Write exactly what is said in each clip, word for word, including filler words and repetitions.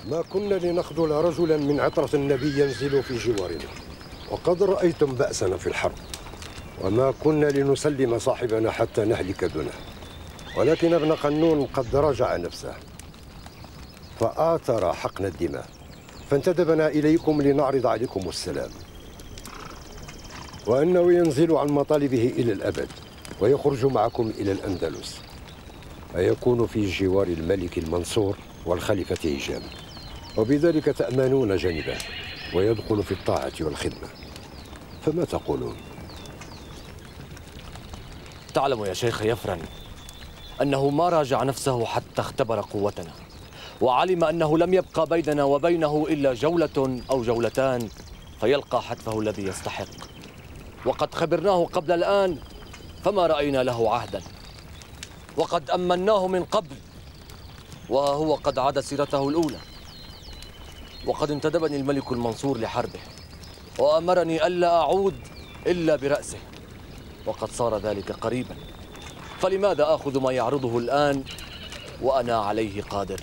ما كنا لنخذل رجلا من عطرة النبي ينزل في جوارنا، وقد رأيتم بأسنا في الحرب، وما كنا لنسلم صاحبنا حتى نهلك دونه، ولكن ابن قنون قد راجع نفسه فآثر حقن الدماء، فانتدبنا إليكم لنعرض عليكم السلام، وأنه ينزل عن مطالبه إلى الأبد ويخرج معكم إلى الأندلس، فيكون في جوار الملك المنصور والخليفة هشام، وبذلك تأمنون جانبه ويدخل في الطاعة والخدمة. فما تقولون؟ تعلم يا شيخ يفرن أنه ما راجع نفسه حتى اختبر قوتنا، وعلم أنه لم يبقى بيننا وبينه إلا جولة أو جولتان فيلقى حتفه الذي يستحق، وقد خبرناه قبل الآن فما رأينا له عهدا، وقد أمناه من قبل وهو قد عاد سيرته الأولى. وقد انتدبني الملك المنصور لحربه وأمرني ألا أعود إلا برأسه، وقد صار ذلك قريبا، فلماذا آخذ ما يعرضه الآن وأنا عليه قادر؟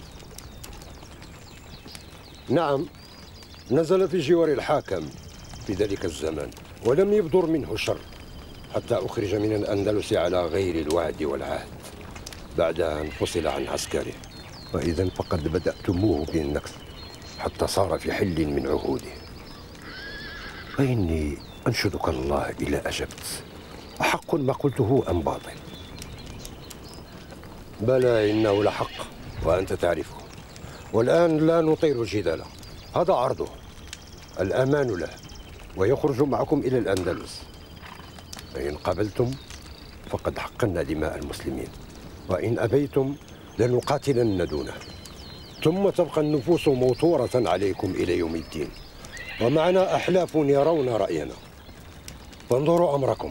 نعم، نزل في جوار الحاكم في ذلك الزمان ولم يبدر منه شر حتى أخرج من الأندلس على غير الوعد والعهد بعدها انفصل عن عسكره، وإذا فقد بدأتموه بالنكث حتى صار في حل من عهوده. فإني أنشدك الله إلى أجبت، أحق ما قلته أم باطل؟ بلى إنه لحق وأنت تعرفه، والآن لا نطير الجدال، هذا عرضه، الأمان له، ويخرج معكم إلى الأندلس، فإن قبلتم فقد حقنا دماء المسلمين، وإن أبيتم لنقاتلن دونه، ثم تبقى النفوس موتورة عليكم إلى يوم الدين، ومعنا أحلاف يرون رأينا، فانظروا أمركم.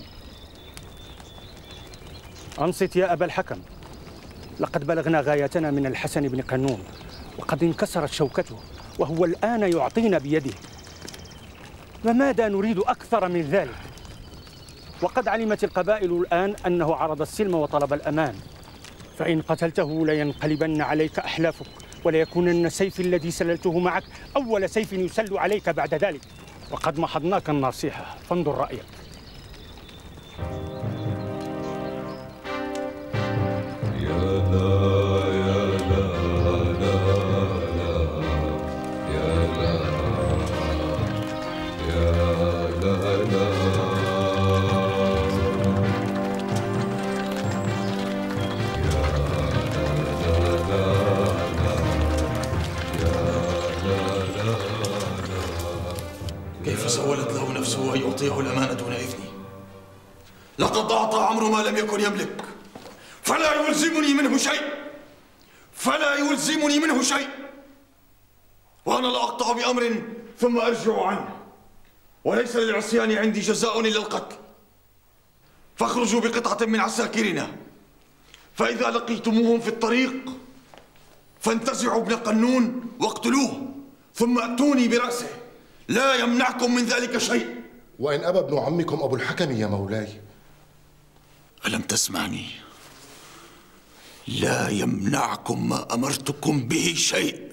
أنصت يا أبا الحكم، لقد بلغنا غايتنا من الحسن بن قنون، وقد انكسرت شوكته وهو الآن يعطينا بيده، فماذا نريد أكثر من ذلك؟ وقد علمت القبائل الآن أنه عرض السلم وطلب الأمان، فإن قتلته لينقلبن عليك أحلافك، وليكونن السيف الذي سللته معك أول سيف يسل عليك بعد ذلك، وقد محضناك النصيحة، فانظر رأيك. يا لا يا لا لا لا يا لا يا لا لا كيف سولت له نفسه أن يعطيه الأمانة دون إذني؟ لقد أعطى عمرو ما لم يكن يملك، فلا يلزمني منه شيء، فلا يلزمني منه شيء، وأنا لا أقطع بأمر ثم أرجع عنه، وليس للعصيان عندي جزاء إلا القتل، فاخرجوا بقطعة من عساكرنا، فإذا لقيتموهم في الطريق فانتزعوا ابن قنون واقتلوه، ثم أتوني برأسه، لا يمنعكم من ذلك شيء. وإن أبى ابن عمكم أبو الحكم يا مولاي؟ ألم تسمعني؟ لا يمنعكم ما أمرتكم به شيء.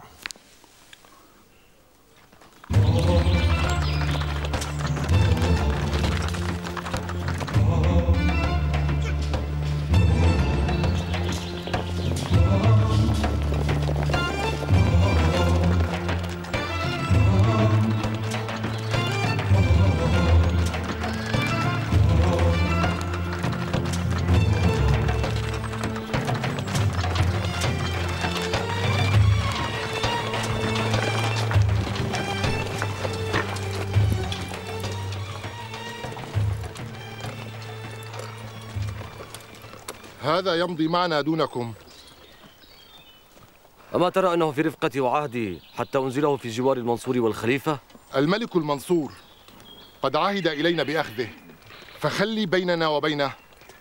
هذا يمضي معنا دونكم. أما ترى أنه في رفقتي وعهدي حتى أنزله في جوار المنصور والخليفة؟ الملك المنصور قد عهد إلينا بأخذه، فخلي بيننا وبينه.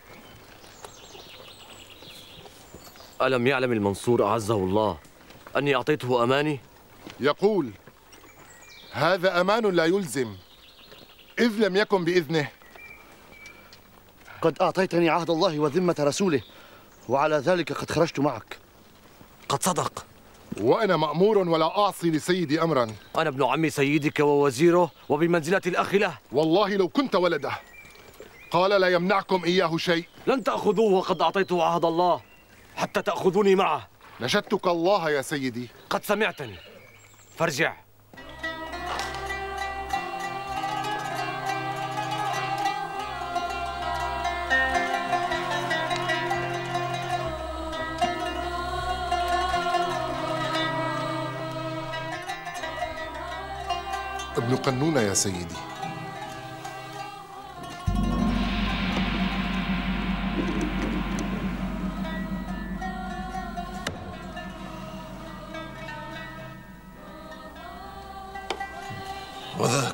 ألم يعلم المنصور أعزه الله أني أعطيته أماني؟ يقول هذا أمان لا يلزم إذ لم يكن بإذنه. قد أعطيتني عهد الله وذمة رسوله، وعلى ذلك قد خرجت معك. قد صدق، وأنا مأمور ولا أعصي لسيدي أمرا. أنا ابن عم سيدك ووزيره وبمنزلة الأخ له. والله لو كنت ولده قال لا يمنعكم إياه شيء. لن تأخذوه وقد أعطيته عهد الله حتى تأخذوني معه. نشدتك الله يا سيدي. قد سمعتني، فارجع. ابن قنون يا سيدي. وذاك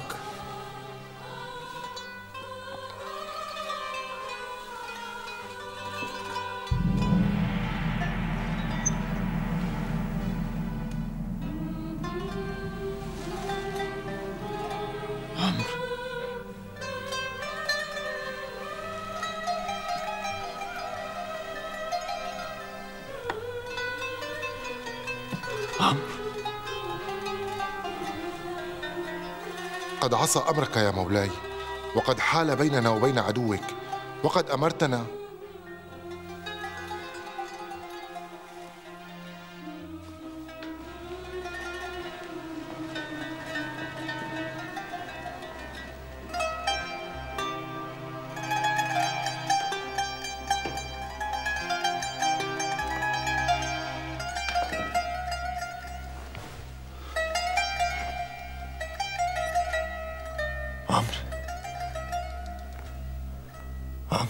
قد عصى أمرك يا مولاي، وقد حال بيننا وبين عدوك، وقد أمرتنا. عمرو عمرو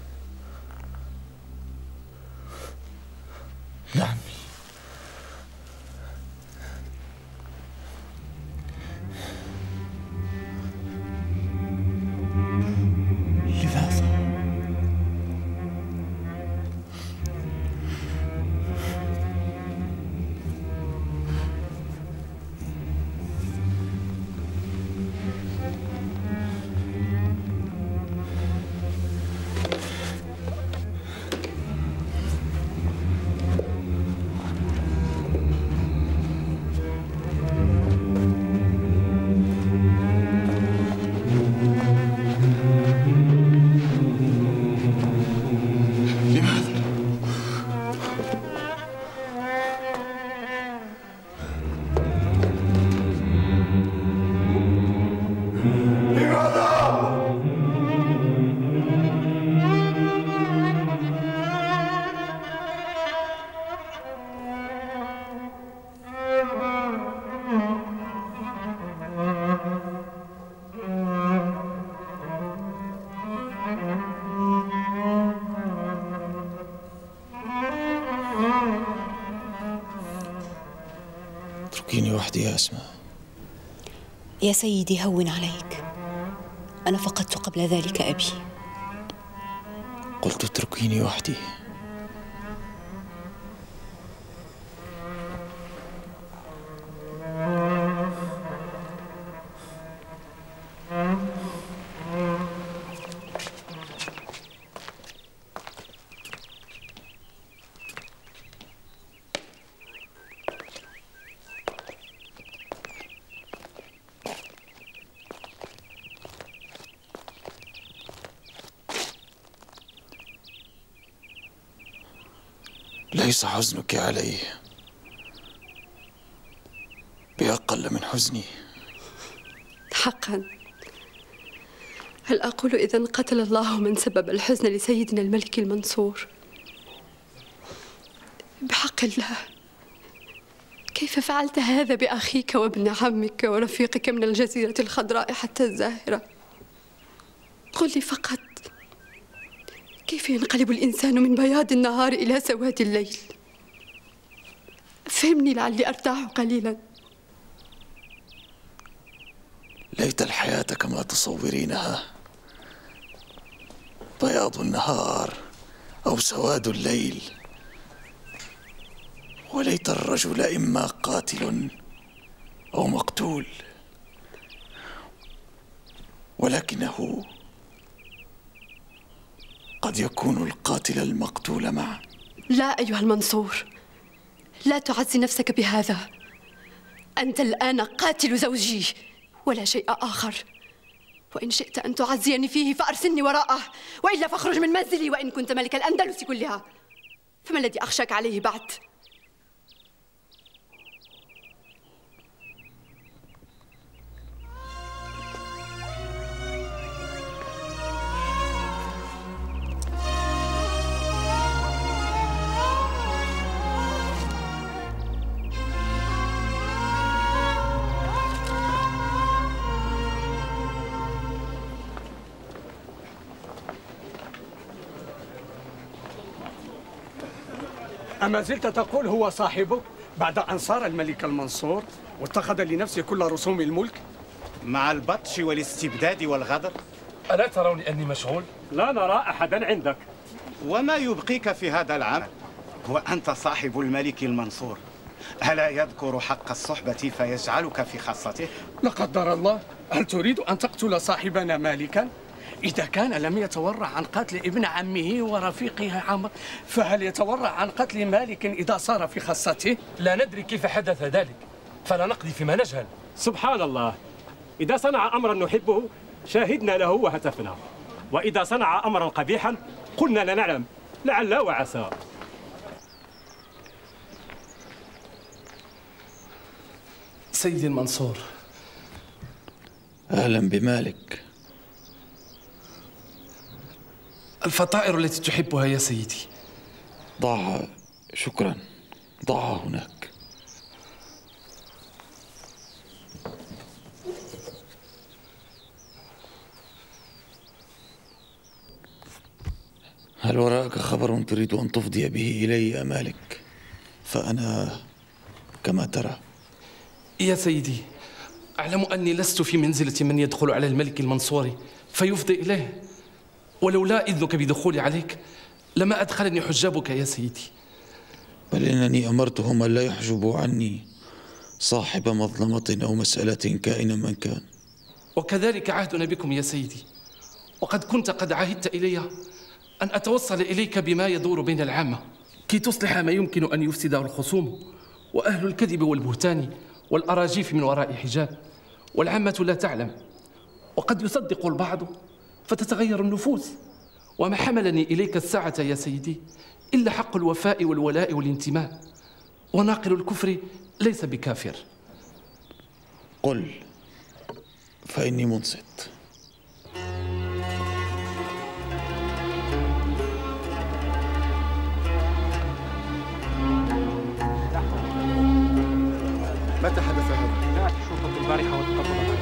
يا عمي، لماذا؟ اتركيني وحدي يا أسماء. يا سيدي هون عليك، أنا فقدت قبل ذلك أبي. قلت اتركيني وحدي. ليس حزنك عليه بأقل من حزني. حقا، هل أقول إذن قتل الله من سبب الحزن لسيدنا الملك المنصور؟ بحق الله، كيف فعلت هذا بأخيك وابن عمك ورفيقك من الجزيرة الخضراء حتى الزاهرة؟ قل لي فقط، كيف ينقلب الإنسان من بياض النهار إلى سواد الليل؟ فهمني لعلي أرتاح قليلا. ليت الحياة كما تصورينها، بياض النهار أو سواد الليل، وليت الرجل إما قاتل أو مقتول، ولكنه قد يكون القاتل المقتول معا. لا أيها المنصور، لا تعزي نفسك بهذا. أنت الآن قاتل زوجي ولا شيء آخر، وإن شئت أن تعزيني فيه فأرسلني وراءه، وإلا فاخرج من منزلي. وإن كنت ملك الأندلس كلها فما الذي أخشاك عليه بعد؟ أما زلت تقول هو صاحبك بعد أن صار الملك المنصور واتخذ لنفسه كل رسوم الملك؟ مع البطش والاستبداد والغدر. ألا ترون أني مشغول؟ لا نرى أحدا عندك. وما يبقيك في هذا العمل؟ وأنت صاحب الملك المنصور، ألا يذكر حق الصحبة فيجعلك في خاصته؟ لا قدر الله، هل تريد أن تقتل صاحبنا مالكا؟ إذا كان لم يتورع عن قتل ابن عمه ورفيقه عمرو، فهل يتورع عن قتل مالك إذا صار في خاصته؟ لا ندري كيف حدث ذلك، فلا نقضي فيما نجهل. سبحان الله، إذا صنع أمرا نحبه شاهدنا له وهتفنا، وإذا صنع أمرا قبيحا قلنا لا نعلم لعل وعسى. سيدي المنصور، أهلا بمالك. الفطائر التي تحبها يا سيدي. ضعها، شكرا، ضعها هناك. هل وراءك خبر تريد أن تفضي به إلي يا مالك؟ فأنا كما ترى. يا سيدي، أعلم أني لست في منزلة من يدخل على الملك المنصور فيفضي إليه، ولولا إذنك بدخولي عليك لما أدخلني حجابك يا سيدي. بل إنني أمرتهم ألا يحجبوا عني صاحب مظلمة أو مسألة كائنا من كان. وكذلك عهدنا بكم يا سيدي، وقد كنت قد عهدت إلي أن أتوصل إليك بما يدور بين العامة كي تصلح ما يمكن أن يفسده الخصوم وأهل الكذب والبهتان والأراجيف من وراء حجاب، والعامة لا تعلم، وقد يصدق البعض فتتغير النفوس. وما حملني إليك الساعة يا سيدي إلا حق الوفاء والولاء والانتماء، وناقل الكفر ليس بكافر. قل، فإني منصت. متى حدث هذا؟ جاءت الشرطة البارحة وتقبضت.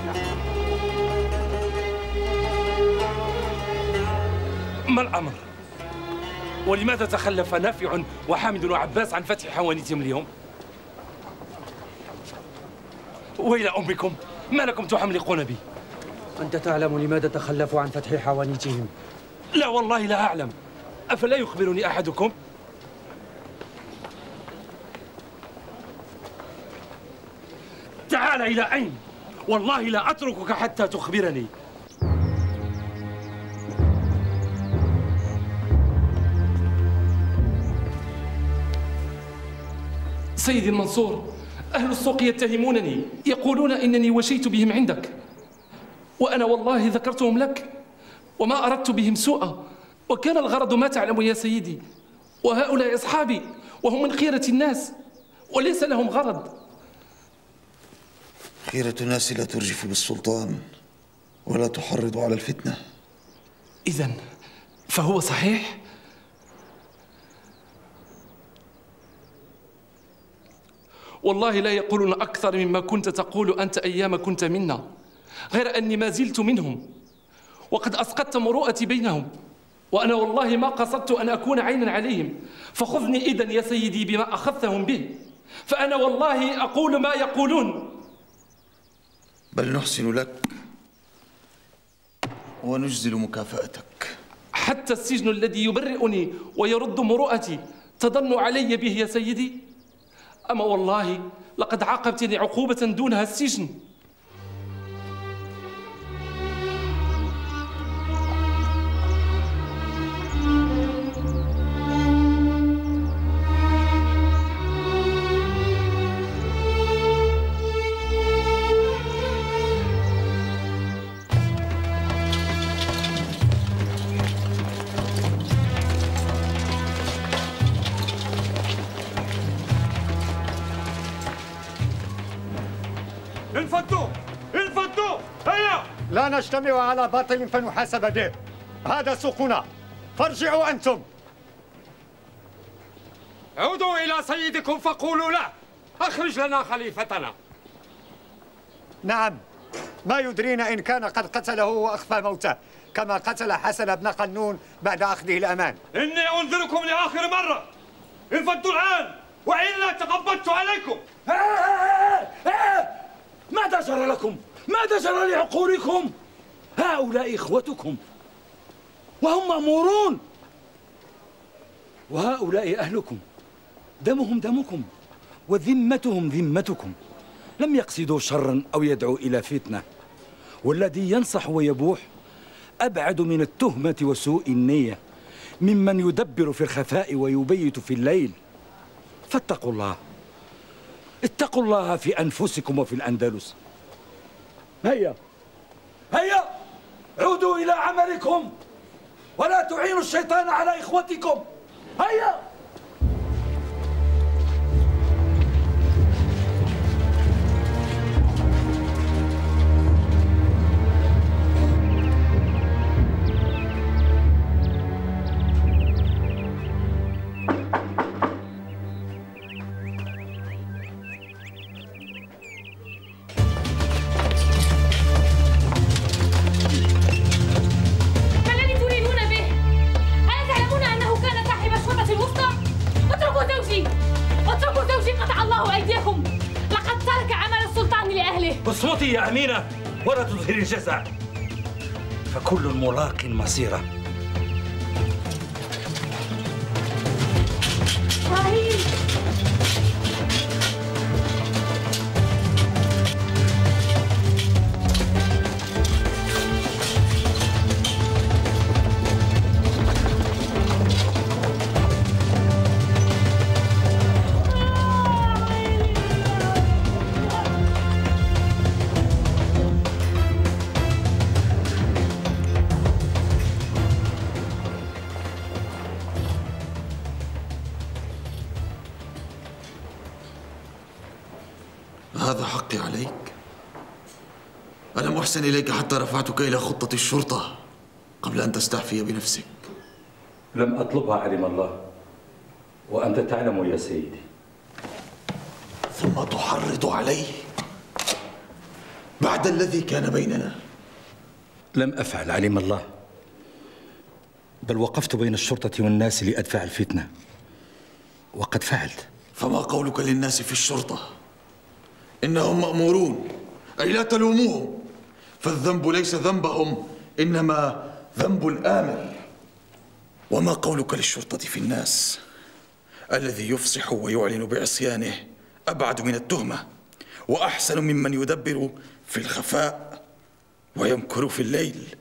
ما الأمر؟ ولماذا تخلف نافع وحامد وعباس عن فتح حوانيتهم اليوم؟ ويل أمكم، ما لكم تحملقون بي؟ أنت تعلم لماذا تخلفوا عن فتح حوانيتهم؟ لا والله لا أعلم. أفلا يخبرني أحدكم؟ تعال إلى أين؟ والله لا أتركك حتى تخبرني. سيدي المنصور، أهل السوق يتهمونني، يقولون إنني وشيت بهم عندك، وأنا والله ذكرتهم لك وما أردت بهم سوءا، وكان الغرض ما تعلم يا سيدي، وهؤلاء أصحابي وهم من خيرة الناس وليس لهم غرض. خيرة الناس لا ترجف بالسلطان ولا تحرض على الفتنة. إذن فهو صحيح؟ والله لا يقولون أكثر مما كنت تقول أنت أيام كنت منا، غير أني ما زلت منهم، وقد أسقطت مروءتي بينهم، وأنا والله ما قصدت أن أكون عينا عليهم، فخذني إذن يا سيدي بما أخذتهم به، فأنا والله أقول ما يقولون. بل نحسن لك ونجزل مكافأتك. حتى السجن الذي يبرئني ويرد مروءتي تضن علي به يا سيدي؟ أما والله لقد عاقبتني عقوبة دونها السجن. نجتمع على باطل فنحاسب به. هذا سوقنا، فارجعوا أنتم. عودوا إلى سيدكم فقولوا له أخرج لنا خليفتنا. نعم، ما يدرينا إن كان قد قتله وأخفى موته كما قتل حسن بن قنون بعد أخذه الأمان. إني أنذركم لآخر مرة، انفضوا الآن وإلا تقبضت عليكم. ماذا جرى لكم؟ ماذا جرى لعقولكم؟ هؤلاء إخوتكم وهم مأمورون، وهؤلاء أهلكم دمهم دمكم وذمتهم ذمتكم. لم يقصدوا شرا أو يدعوا إلى فتنة، والذي ينصح ويبوح أبعد من التهمة وسوء النية ممن يدبر في الخفاء ويبيت في الليل. فاتقوا الله، اتقوا الله في أنفسكم وفي الأندلس. هيا هيا عودوا إلى عملكم ولا تعينوا الشيطان على إخوتكم. هيا. اصمتي يا أمينة ولا تظهري الجزع، فكل ملاق مصيره. هذا حقي عليك. ألم أحسن إليك حتى رفعتك إلى خطة الشرطة قبل أن تستعفي بنفسك؟ لم أطلبها علم الله، وأنت تعلم يا سيدي. ثم تحرض عليه بعد الذي كان بيننا؟ لم أفعل علم الله، بل وقفت بين الشرطة والناس لأدفع الفتنة، وقد فعلت. فما قولك للناس في الشرطة؟ إنهم مأمورون، أي لا تلوموهم، فالذنب ليس ذنبهم إنما ذنب الآمر. وما قولك للشرطة في الناس؟ الذي يفصح ويعلن بعصيانه أبعد من التهمة وأحسن ممن يدبر في الخفاء ويمكر في الليل.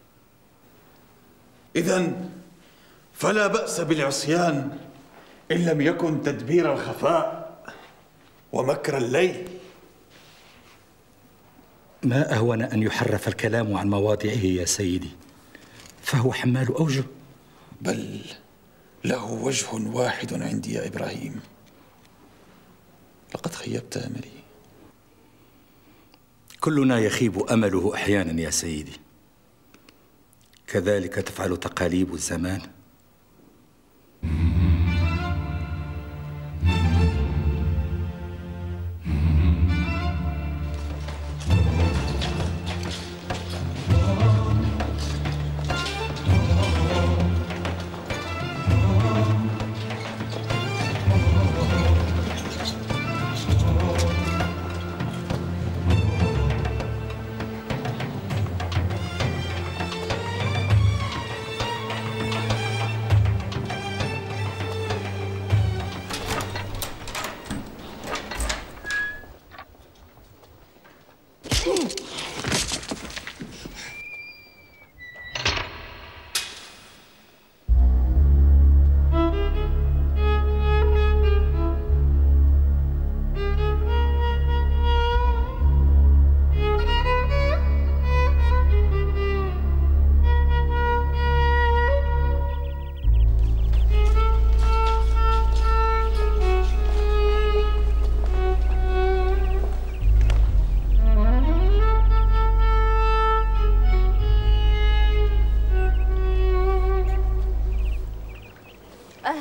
إذن فلا بأس بالعصيان إن لم يكن تدبير الخفاء ومكر الليل. ما أهون أن يحرف الكلام عن مواضعه يا سيدي، فهو حمال أوجه. بل له وجه واحد عندي يا إبراهيم. لقد خيبت أملي. كلنا يخيب أمله أحيانا يا سيدي، كذلك تفعل تقاليب الزمان.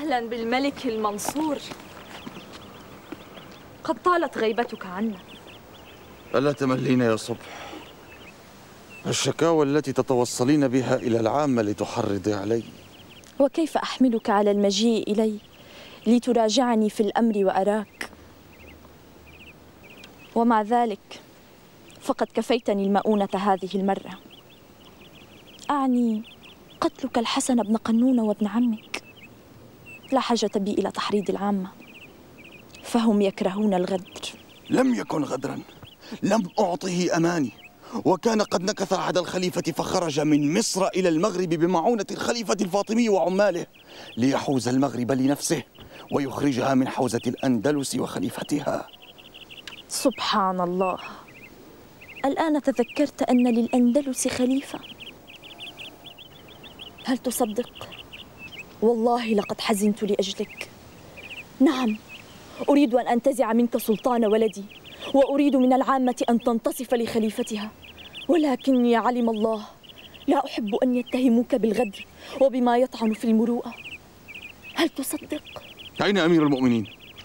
أهلا بالملك المنصور. قد طالت غيبتك عنا. ألا تملين يا صبح؟ الشكاوى التي تتوصلين بها إلى العامة لتحرضي علي. وكيف أحملك على المجيء إلي لتراجعني في الأمر وأراك؟ ومع ذلك فقد كفيتني المؤونة هذه المرة. أعني قتلك الحسن بن قنون وابن عمك. لا حاجة بي إلى تحريض العامة، فهم يكرهون الغدر. لم يكن غدرا، لم أعطه أماني، وكان قد نكث عهد الخليفة فخرج من مصر إلى المغرب بمعونة الخليفة الفاطمي وعماله ليحوز المغرب لنفسه ويخرجها من حوزة الأندلس وخليفتها. سبحان الله، الآن تذكرت أن للأندلس خليفة. هل تصدق؟ والله لقد حزنت لأجلك. نعم، أريد أن أنتزع منك سلطان ولدي، وأريد من العامة أن تنتصف لخليفتها، ولكني علم الله لا أحب أن يتهموك بالغدر وبما يطعن في المروءة. هل تصدق؟ أين أمير المؤمنين؟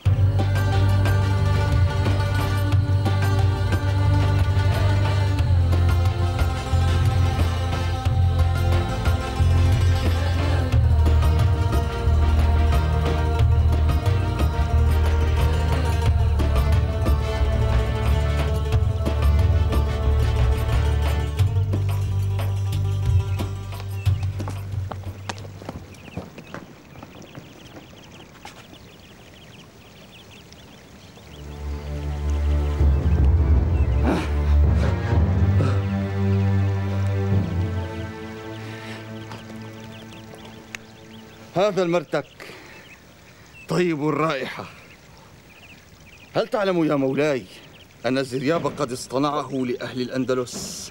هذا المرتك طيب الرائحة. هل تعلم يا مولاي أن الزرياب قد اصطنعه لأهل الأندلس؟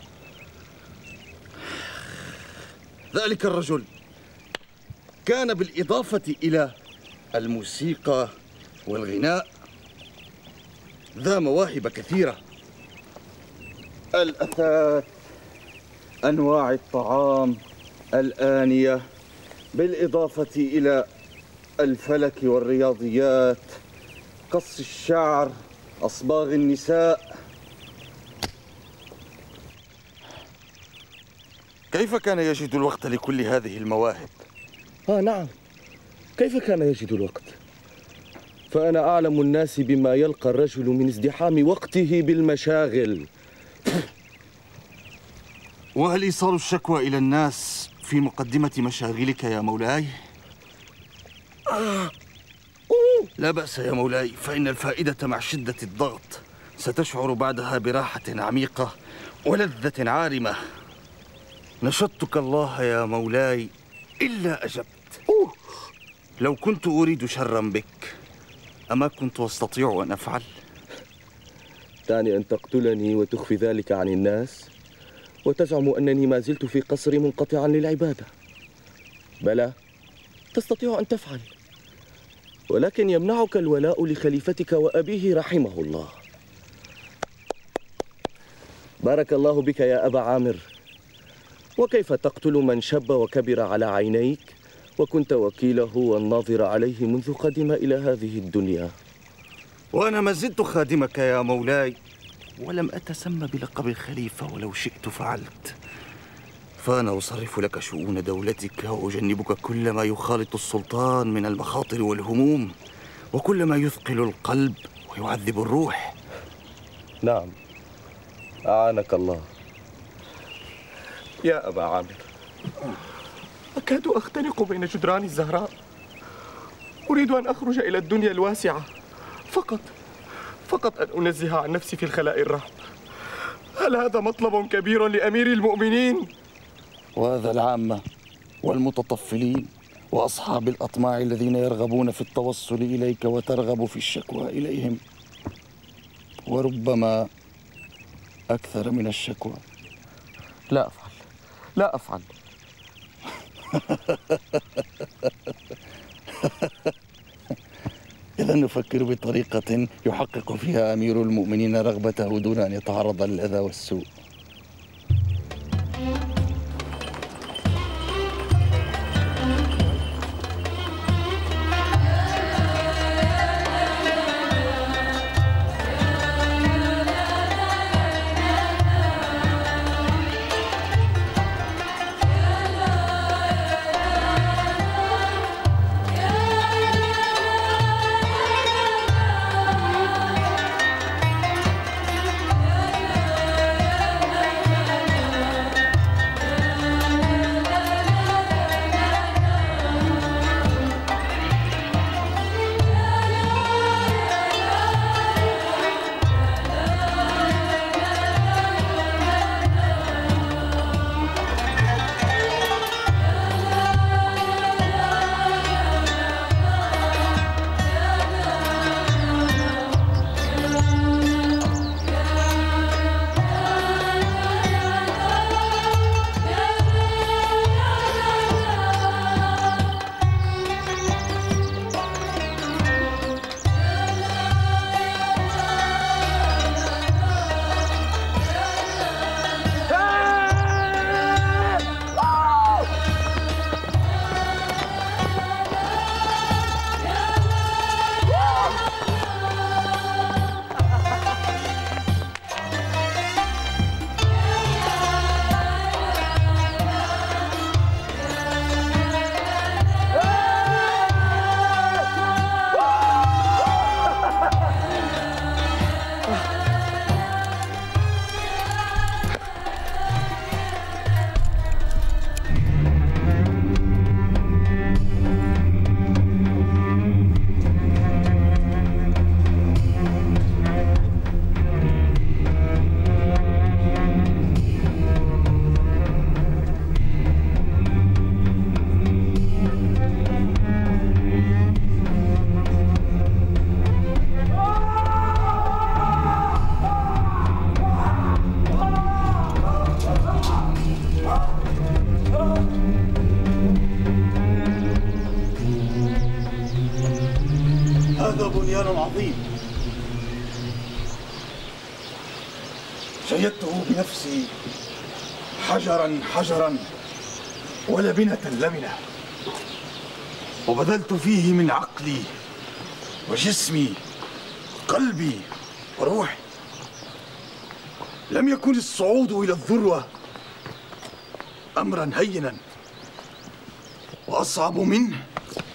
ذلك الرجل كان بالإضافة إلى الموسيقى والغناء ذا مواهب كثيرة. الأثاث، أنواع الطعام، الآنية، بالإضافة إلى الفلك والرياضيات، قص الشعر، أصباغ النساء. كيف كان يجد الوقت لكل هذه المواهب؟ آه نعم، كيف كان يجد الوقت؟ فأنا أعلم الناس بما يلقى الرجل من ازدحام وقته بالمشاغل. وهل إيصال الشكوى إلى الناس في مقدمة مشاغلك يا مولاي؟ لا بأس يا مولاي، فإن الفائدة مع شدة الضغط ستشعر بعدها براحة عميقة ولذة عارمة. نشدتك الله يا مولاي إلا أجبت. لو كنت أريد شرا بك أما كنت أستطيع أن أفعل؟ تعني أن تقتلني وتخفي ذلك عن الناس وتزعم أنني ما زلت في قصري منقطعا للعبادة. بلى، تستطيع أن تفعل، ولكن يمنعك الولاء لخليفتك وأبيه رحمه الله. بارك الله بك يا أبا عامر. وكيف تقتل من شب وكبر على عينيك وكنت وكيله والناظر عليه منذ قدم إلى هذه الدنيا؟ وأنا ما زلت خادمك يا مولاي، ولم أتسمى بلقب الخليفة ولو شئت فعلت. فأنا أصرف لك شؤون دولتك وأجنبك كل ما يخالط السلطان من المخاطر والهموم وكل ما يثقل القلب ويعذب الروح. نعم، أعانك الله. يا أبا عامر، أكاد أختنق بين جدران الزهراء. أريد أن أخرج إلى الدنيا الواسعة، فقط فقط أن أنزه عن نفسي في الخلاء الرحب. هل هذا مطلب كبير لأمير المؤمنين؟ وهذا العامة والمتطفلين وأصحاب الأطماع الذين يرغبون في التوصل إليك وترغب في الشكوى إليهم، وربما أكثر من الشكوى. لا أفعل، لا أفعل. إذا نفكر بطريقة يحقق فيها أمير المؤمنين رغبته دون أن يتعرض للأذى والسوء. اغتيال عظيم شيدته بنفسي حجرا حجرا ولبنة لبنة، وبذلت فيه من عقلي وجسمي قلبي وروحي. لم يكن الصعود إلى الذروة أمرا هينا، وأصعب منه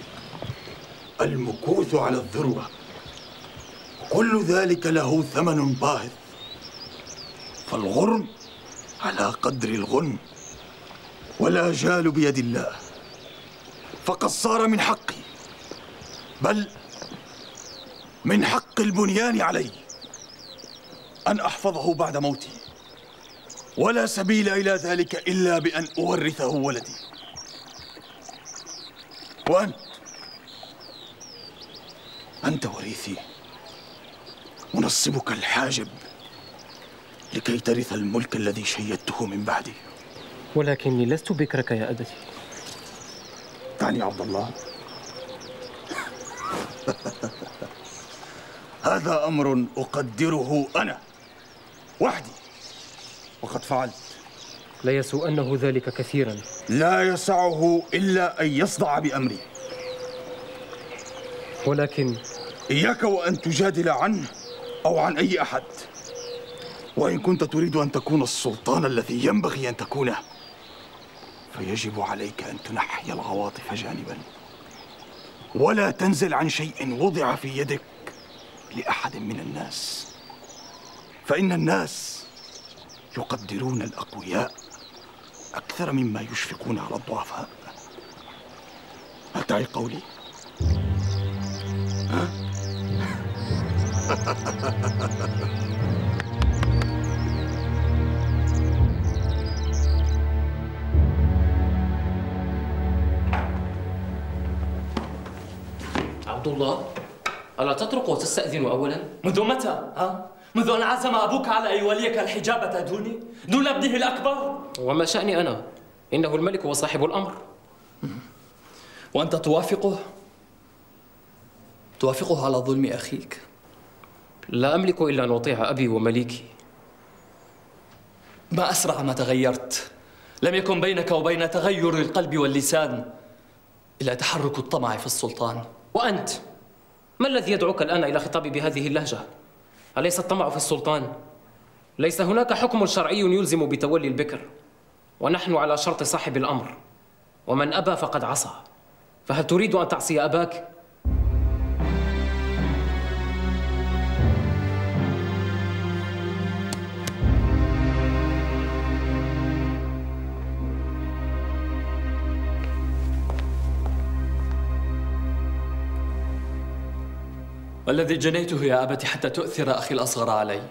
المكوث على الذروة. كل ذلك له ثمن باهظ، فالغرم على قدر الغنم، والآجال بيد الله. فقد صار من حقي، بل من حق البنيان علي، أن أحفظه بعد موتي، ولا سبيل إلى ذلك إلا بأن أورثه ولدي. وأنت أنت وريثي، أنصبك الحاجب لكي ترث الملك الذي شيدته من بعدي. ولكني لست بكرك يا أبتي. تعني عبد الله؟ هذا أمر أقدره أنا وحدي، وقد فعلت. لا يسوءنه ذلك كثيرا. لا يسعه إلا أن يصدع بأمري. ولكن إياك وأن تجادل عنه أو عن أي أحد. وإن كنت تريد أن تكون السلطان الذي ينبغي أن تكونه، فيجب عليك أن تنحي العواطف جانبا، ولا تنزل عن شيء وضع في يدك لأحد من الناس، فإن الناس يقدرون الأقوياء أكثر مما يشفقون على الضعفاء. هل تعي قولي؟ ها؟ عبد الله، ألا تترك وتستأذن أولا؟ منذ متى؟ ها؟ منذ أن عزم أبوك على أن يوليك الحجابة دوني؟ دون ابنه الأكبر؟ وما شأني أنا؟ إنه الملك وصاحب الأمر. وأنت توافقه؟ توافقه على ظلم أخيك؟ لا أملك إلا أن أطيع أبي ومليكي. ما أسرع ما تغيرت. لم يكن بينك وبين تغير القلب واللسان إلا تحرك الطمع في السلطان. وأنت؟ ما الذي يدعوك الآن إلى خطابي بهذه اللهجة؟ أليس الطمع في السلطان؟ ليس هناك حكم شرعي يلزم بتولي البكر، ونحن على شرط صاحب الأمر، ومن أبى فقد عصى. فهل تريد أن تعصي أباك؟ والذي جنيته يا أبتي حتى تؤثر أخي الأصغر علي.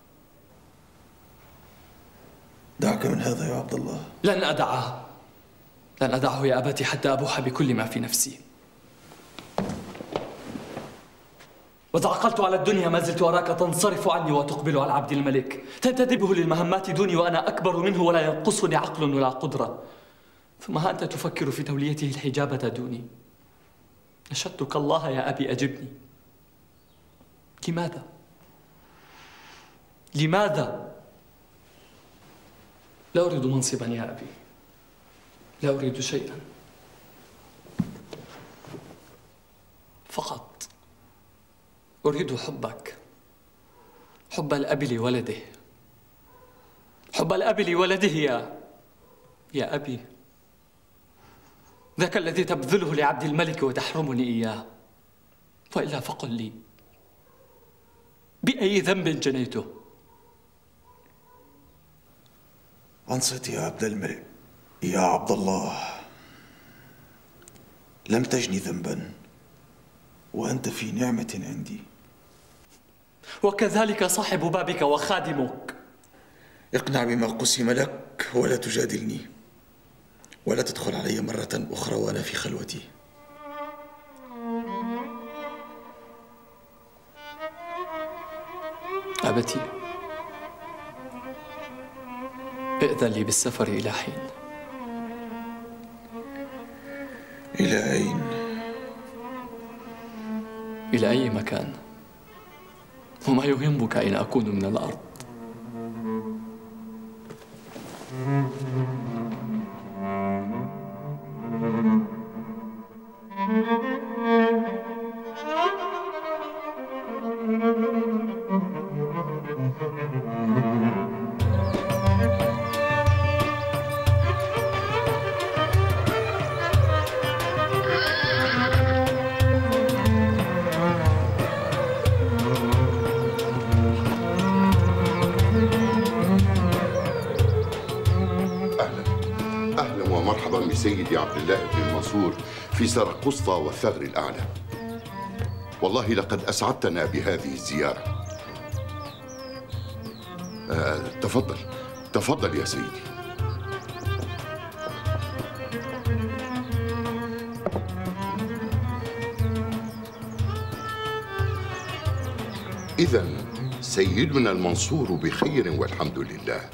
دعك من هذا يا عبد الله. لن أدعه، لن أدعه يا أبتي حتى أبوح بكل ما في نفسي. وإذا عقلت على الدنيا ما زلت أراك تنصرف عني وتقبل على عبد الملك، تنتدبه للمهمات دوني وأنا أكبر منه ولا ينقصني عقل ولا قدرة. ثم ها أنت تفكر في توليته الحجابة دوني. نشدتك الله يا أبي أجبني. لماذا؟ لماذا؟ لا أريد منصبا يا أبي، لا أريد شيئا، فقط أريد حبك، حب الأب لولده، حب الأب لولده يا يا أبي، ذاك الذي تبذله لعبد الملك وتحرمني إياه. وإلا فقل لي، بأي ذنب جنيته؟ أنصت يا عبد الملك، يا عبد الله، لم تجني ذنبا وأنت في نعمة عندي، وكذلك صاحب بابك وخادمك. اقنع بما قسم لك ولا تجادلني، ولا تدخل علي مرة أخرى وأنا في خلوتي. أبتي، ائذن لي بالسفر إلى حين. إلى أين؟ إلى أي مكان؟ وما يهمك أين أكون من الأرض؟ سيدي عبد الله بن المنصور في سرقسطة والثغر الأعلى. والله لقد أسعدتنا بهذه الزيارة. آه، تفضل تفضل يا سيدي. إذن سيدنا المنصور بخير والحمد لله،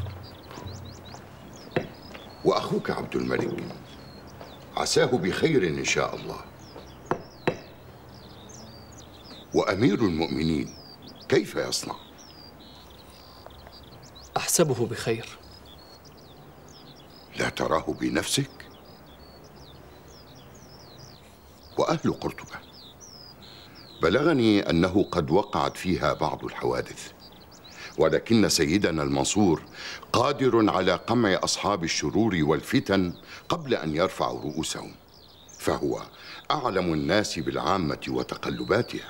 وأخوك عبد الملك عساه بخير إن شاء الله. وأمير المؤمنين كيف يصنع؟ أحسبه بخير. لا تراه بنفسك؟ وأهل قرطبة بلغني أنه قد وقعت فيها بعض الحوادث، ولكن سيدنا المنصور قادر على قمع أصحاب الشرور والفتن قبل أن يرفعوا رؤوسهم، فهو أعلم الناس بالعامة وتقلباتها.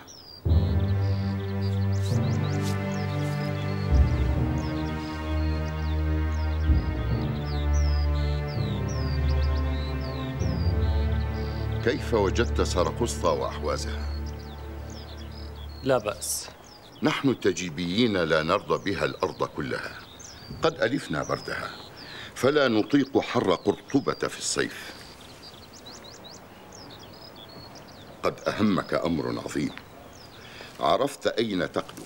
كيف وجدت سرقسطة وأحوازها؟ لا بأس. نحن التجيبيين لا نرضى بها الأرض كلها، قد ألفنا بردها، فلا نطيق حر قرطبة في الصيف. قد أهمك أمر عظيم، عرفت أين تقدم.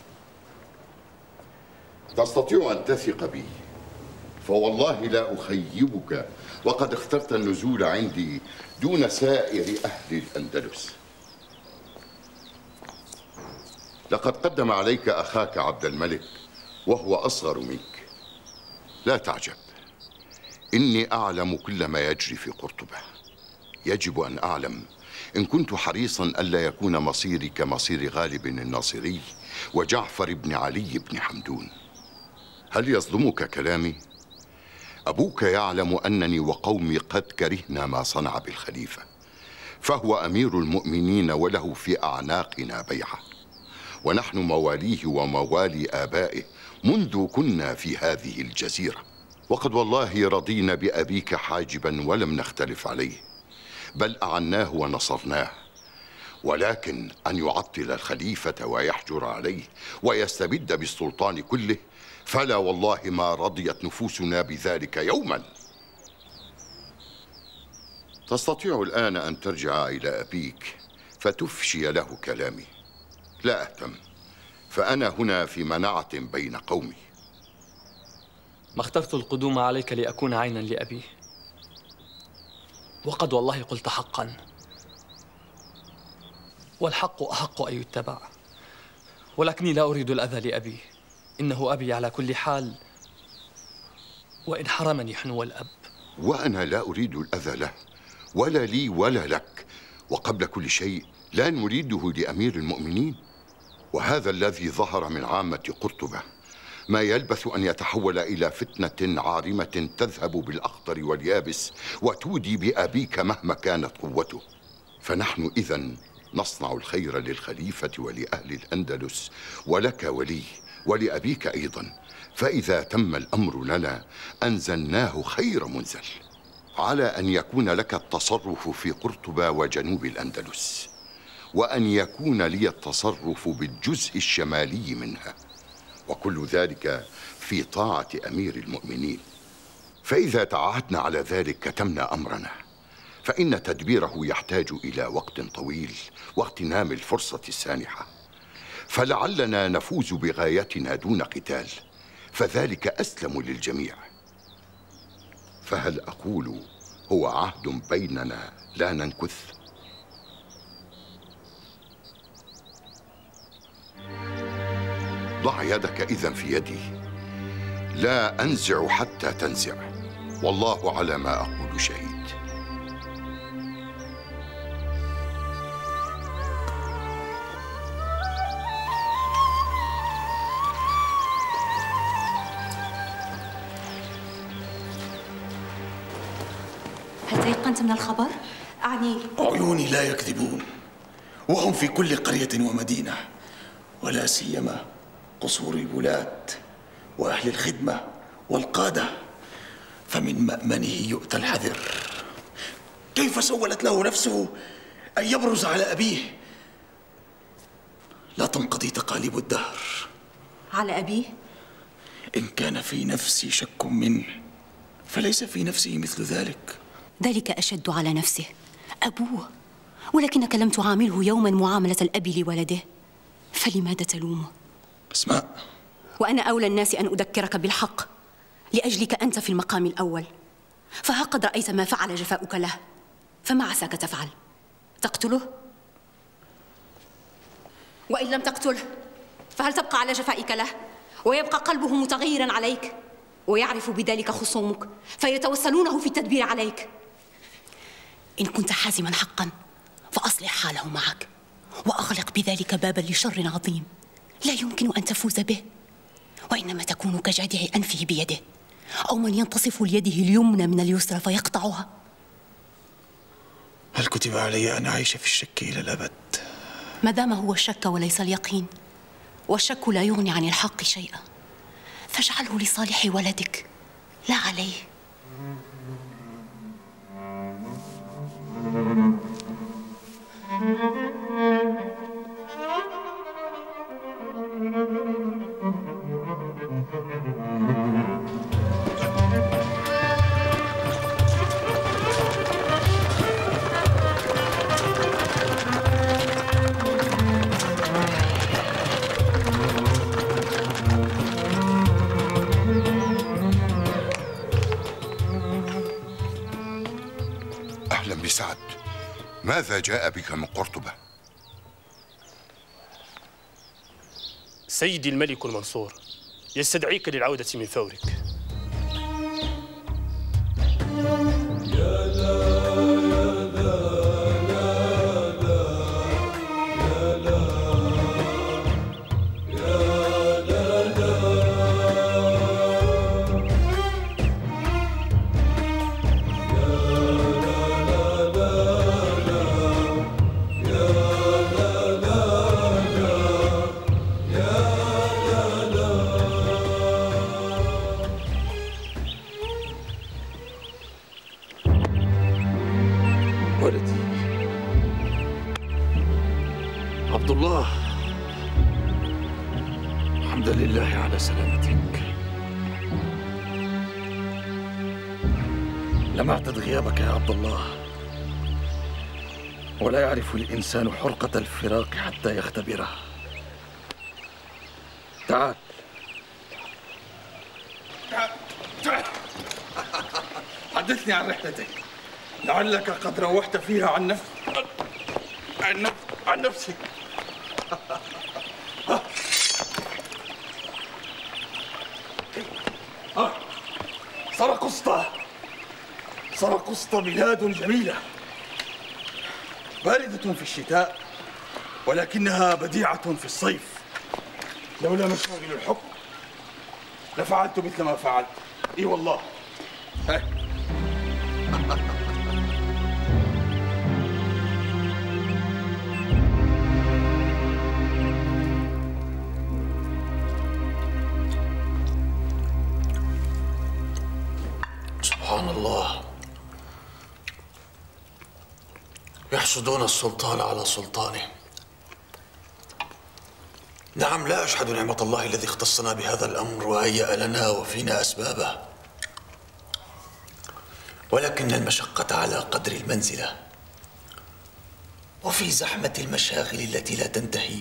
تستطيع أن تثق بي، فوالله لا أخيبك، وقد اخترت النزول عندي دون سائر أهل الأندلس. لقد قدم عليك أخاك عبد الملك وهو أصغر منك. لا تعجب، إني أعلم كل ما يجري في قرطبة. يجب أن أعلم إن كنت حريصا ألا يكون مصيري كمصير غالب الناصري وجعفر بن علي بن حمدون. هل يصدمك كلامي؟ أبوك يعلم أنني وقومي قد كرهنا ما صنع بالخليفة، فهو أمير المؤمنين وله في أعناقنا بيعة، ونحن مواليه وموالي آبائه منذ كنا في هذه الجزيرة. وقد والله رضينا بأبيك حاجبا ولم نختلف عليه، بل أعناه ونصرناه، ولكن أن يعطل الخليفة ويحجر عليه ويستبد بالسلطان كله، فلا والله ما رضيت نفوسنا بذلك يوما. تستطيع الآن أن ترجع إلى أبيك فتفشي له كلامي. لا أهتم، فأنا هنا في منعة بين قومي. ما اخترت القدوم عليك لأكون عينا لأبي، وقد والله قلت حقا، والحق أحق أن يتبع، ولكني لا أريد الأذى لأبي. إنه أبي على كل حال، وإن حرمني حنو الأب. وأنا لا أريد الأذى له، ولا لي ولا لك، وقبل كل شيء لا نريده لأمير المؤمنين. وهذا الذي ظهر من عامة قرطبة ما يلبث أن يتحول إلى فتنة عارمة تذهب بالأخضر واليابس وتودي بأبيك مهما كانت قوته. فنحن إذن نصنع الخير للخليفة ولأهل الأندلس ولك ولي ولأبيك أيضا، فإذا تم الأمر لنا أنزلناه خير منزل، على أن يكون لك التصرف في قرطبة وجنوب الأندلس، وأن يكون لي التصرف بالجزء الشمالي منها، وكل ذلك في طاعة أمير المؤمنين. فإذا تعهدنا على ذلك كتمنا أمرنا، فإن تدبيره يحتاج إلى وقت طويل واغتنام الفرصة السانحة، فلعلنا نفوز بغايتنا دون قتال، فذلك أسلم للجميع. فهل أقول هو عهد بيننا لا ننكث؟ ضع يدك إذن في يدي، لا أنزع حتى تنزع، والله على ما أقول شهيد. هل تيقنت من الخبر؟ أعني عيوني لا يكذبون، وهم في كل قرية ومدينة، ولا سيما قصور الولاة وأهل الخدمة والقادة، فمن مأمنه يؤتى الحذر. كيف سولت له نفسه أن يبرز على أبيه؟ لا تنقضي تقاليب الدهر. على أبيه؟ إن كان في نفسي شك منه فليس في نفسه مثل ذلك. ذلك أشد على نفسه، أبوه، ولكنك لم تعامله يوما معاملة الأب لولده، فلماذا تلومه؟ أسماء، وأنا أولى الناس أن أذكرك بالحق لأجلك أنت في المقام الأول، فها قد رأيت ما فعل جفاؤك له، فما عساك تفعل؟ تقتله؟ وإن لم تقتله فهل تبقى على جفائك له ويبقى قلبه متغيرا عليك ويعرف بذلك خصومك فيتوسلونه في التدبير عليك؟ إن كنت حازما حقا فأصلح حاله معك وأغلق بذلك بابا لشر عظيم لا يمكن أن تفوز به، وإنما تكون كجادع أنفه بيده أو من ينتصف ليده اليمنى من اليسرى فيقطعها. هل كتب علي أن أعيش في الشك إلى الأبد؟ ما دام هو الشك وليس اليقين، والشك لا يغني عن الحق شيئا، فاجعله لصالح ولدك لا عليه. أهلا بسعد، ماذا جاء بك من قرطبة؟ سيدي الملك المنصور يستدعيك للعودة من فورك. يا لا يا لا لا لا يا لا يا لا لا ولدي عبد الله، حمدا لله على سلامتك. لم أعتد غيابك يا عبد الله، ولا يعرف الإنسان حرقة الفراق حتى يختبره. تعال تعال حدثني عن رحلتك، لعلك قد روحت فيها عن نفس عن, نفس... عن نفسك. سرقسطة سرقسطة بلاد جميلة باردة في الشتاء، ولكنها بديعة في الصيف. لولا مشاغل الحكم لفعلت مثل ما فعلت. اي والله. سبحان الله، يحسدون السلطان على سلطانه. نعم، لا أجحد نعمة الله الذي اختصنا بهذا الأمر وهيأ لنا وفينا أسبابه، ولكن المشقة على قدر المنزلة، وفي زحمة المشاغل التي لا تنتهي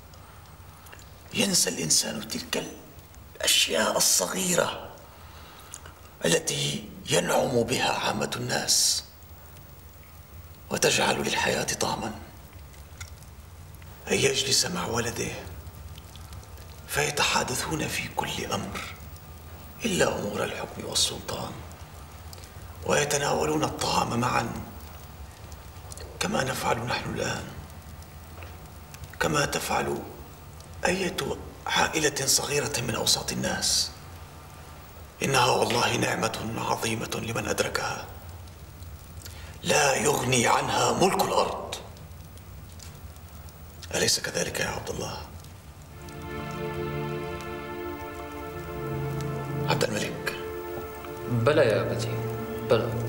ينسى الإنسان تلك الأشياء الصغيرة التي ينعم بها عامة الناس وتجعل للحياة طعما. أن يجلس مع ولده فيتحادثون في كل أمر إلا أمور الحكم والسلطان، ويتناولون الطعام معا كما نفعل نحن الآن، كما تفعل أية عائلة صغيرة من أوساط الناس. إنها والله نعمة عظيمة لمن أدركها، لا يغني عنها ملك الأرض. أليس كذلك يا عبد الله؟ عبد الملك. بلى يا أبتي، بلى.